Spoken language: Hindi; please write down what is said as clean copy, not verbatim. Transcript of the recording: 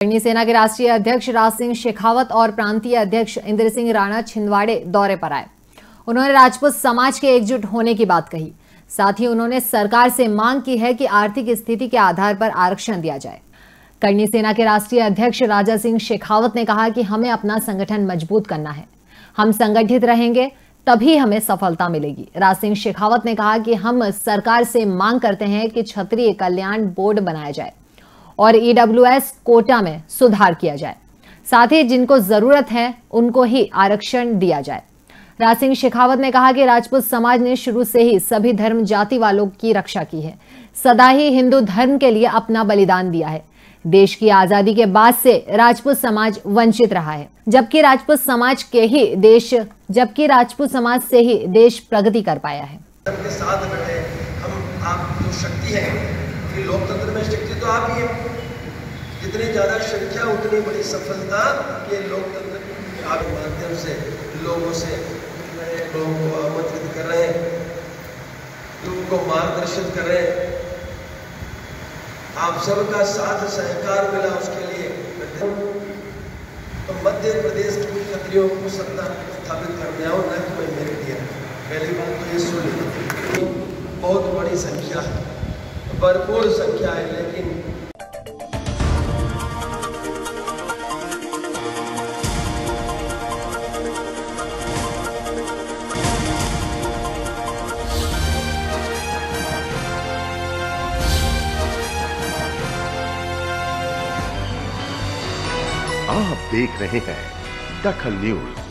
करनी सेना के राष्ट्रीय अध्यक्ष राज सिंह शेखावत और प्रांतीय अध्यक्ष इंद्र सिंह राणा छिंदवाड़े दौरे पर आए। उन्होंने राजपूत समाज के एकजुट होने की बात कही। साथ ही उन्होंने सरकार से मांग की है कि आर्थिक स्थिति के आधार पर आरक्षण दिया जाए। करनी सेना के राष्ट्रीय अध्यक्ष राजा सिंह शेखावत ने कहा कि हमें अपना संगठन मजबूत करना है। हम संगठित रहेंगे तभी हमें सफलता मिलेगी। राज सिंह शेखावत ने कहा कि हम सरकार से मांग करते हैं कि क्षत्रिय कल्याण बोर्ड बनाया जाए और EWS कोटा में सुधार किया जाए। साथ ही जिनको जरूरत है उनको ही आरक्षण दिया जाए। राज सिंह शेखावत ने कहा कि राजपूत समाज ने शुरू से ही सभी धर्म जाति वालों की रक्षा की है, सदा ही हिंदू धर्म के लिए अपना बलिदान दिया है। देश की आजादी के बाद से राजपूत समाज वंचित रहा है, जबकि राजपूत समाज से ही देश प्रगति कर पाया है। के साथ बैठे हम, आप जो शक्ति है, लोकतंत्र में शक्ति तो आप ही है। जितनी ज्यादा संख्या उतनी बड़ी सफलता ये लोकतंत्र के आप माध्यम से लोगों को आमंत्रित कर रहे हैं, लोगों को मार्गदर्शित कर रहे हैं। आप सबका साथ सहकार मिला उसके लिए तो मध्य प्रदेश के क्षत्रियों को सत्ता स्थापित करने आओ, न कि मैं मेरे लिए। पहली बात तो ये सुन, बहुत बड़ी संख्या है, भरपूर संख्या है, लेकिन आप देख रहे हैं दखल न्यूज।